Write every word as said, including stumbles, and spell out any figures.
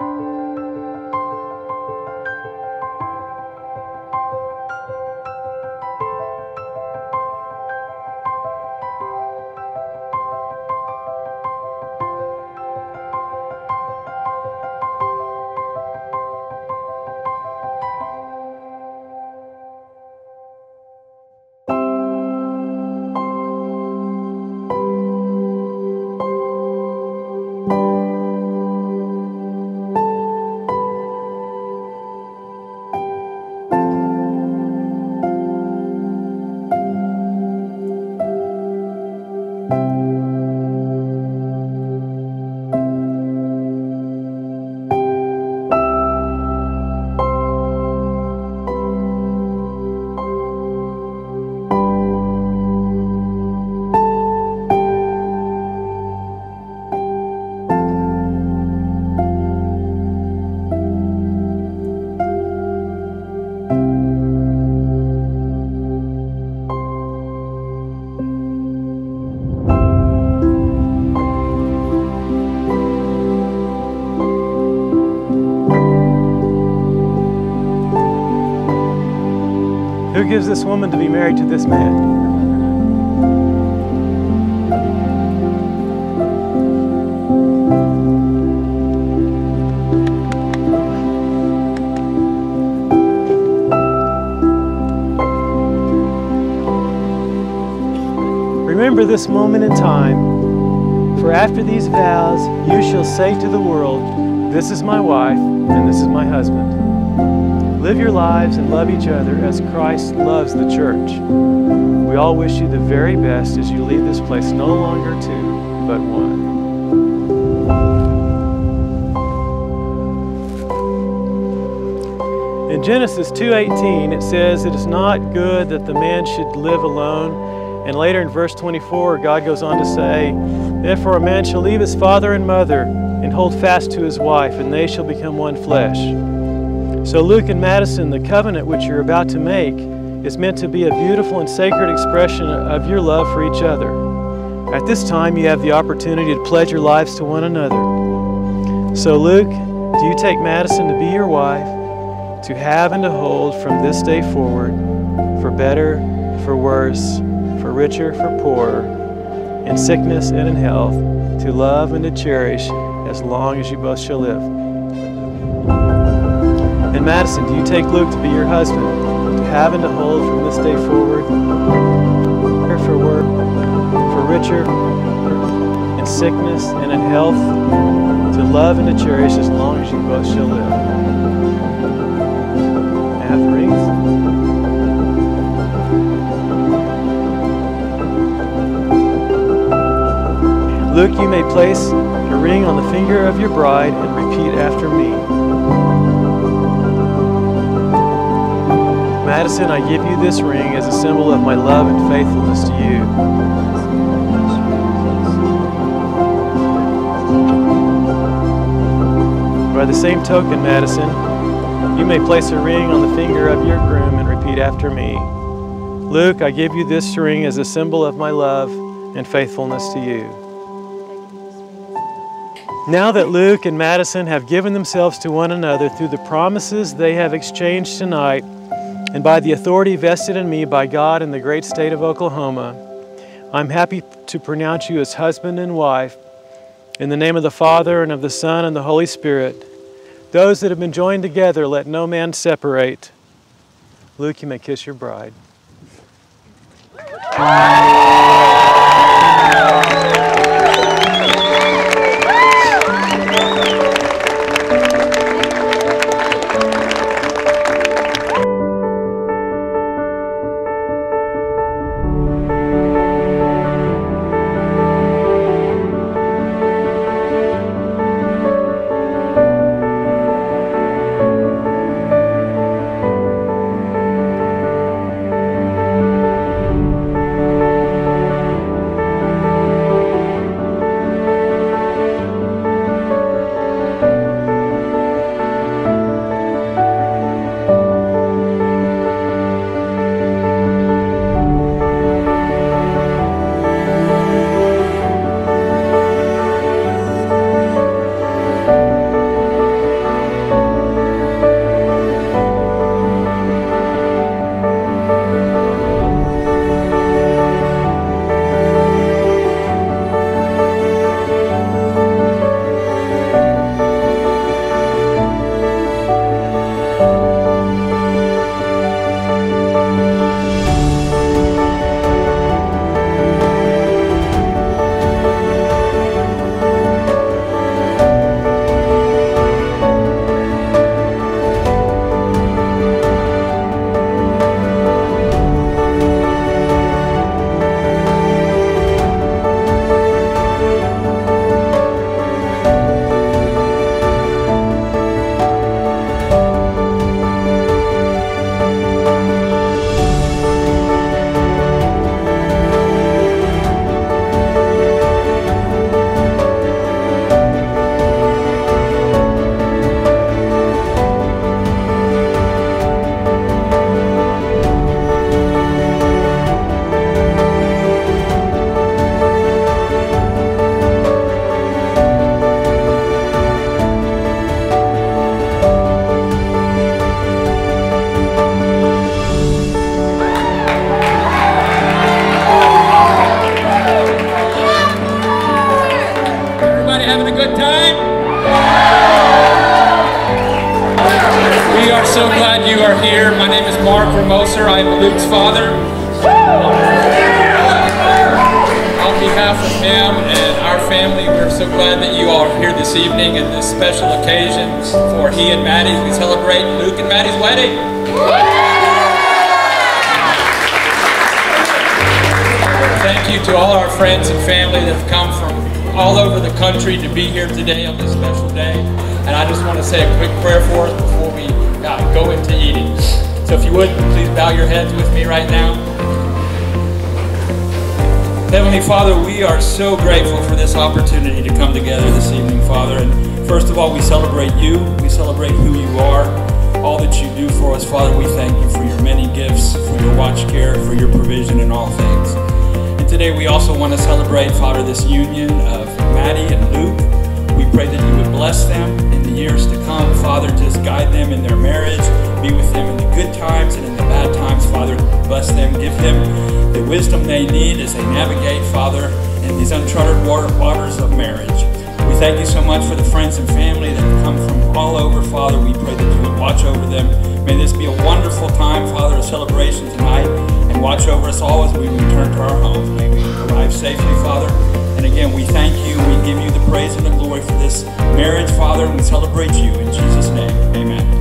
Who gives this woman to be married to this man? Remember this moment in time, for after these vows you shall say to the world, this is my wife and this is my husband. Live your lives and love each other as Christ loves the church. We all wish you the very best as you leave this place no longer two, but one. In Genesis two eighteen, it says, it is not good that the man should live alone. And later in verse twenty-four, God goes on to say, therefore a man shall leave his father and mother and hold fast to his wife, and they shall become one flesh. So Luke and Madison, the covenant which you're about to make is meant to be a beautiful and sacred expression of your love for each other. At this time, you have the opportunity to pledge your lives to one another. So Luke, do you take Madison to be your wife, to have and to hold from this day forward, for better, for worse, for richer, for poorer, in sickness and in health, to love and to cherish as long as you both shall live? And Madison, do you take Luke to be your husband, to have and to hold from this day forward, for work, for richer, in sickness and in health, to love and to cherish as long as you both shall live? I have the rings. Luke, you may place your ring on the finger of your bride and repeat after me. Madison, I give you this ring as a symbol of my love and faithfulness to you. By the same token, Madison, you may place a ring on the finger of your groom and repeat after me. Luke, I give you this ring as a symbol of my love and faithfulness to you. Now that Luke and Madison have given themselves to one another through the promises they have exchanged tonight, and by the authority vested in me by God in the great state of Oklahoma, I'm happy to pronounce you as husband and wife in the name of the Father and of the Son and the Holy Spirit. Those that have been joined together, let no man separate. Luke, you may kiss your bride. are here. My name is Mark Ramoser. I am Luke's father. On behalf of him and our family, we're so glad that you all are here this evening at this special occasion for he and Maddie. We celebrate Luke and Maddie's wedding. Thank you to all our friends and family that have come from all over the country to be here today on this special day. And I just want to say a quick prayer for us before we uh, go into eating. So if you would, please bow your heads with me right now. Heavenly Father, we are so grateful for this opportunity to come together this evening, Father. And first of all, we celebrate you. We celebrate who you are, all that you do for us, Father. We thank you for your many gifts, for your watch care, for your provision in all things. And today we also want to celebrate, Father, this union of Maddie and Luke. We pray that you would bless them in the years to come, Father. Just guide them in their marriage. Be with them in the good times and in the bad times, Father. Bless them. Give them the wisdom they need as they navigate, Father, in these uncharted waters of marriage. We thank you so much for the friends and family that have come from all over, Father. We pray that you would watch over them. May this be a wonderful time, Father, of celebration tonight, and watch over us all as we return to our homes. May we arrive safely, Father. And again, we thank you. We give you the praise and the glory for this marriage, Father, and we celebrate you. In Jesus' name, amen.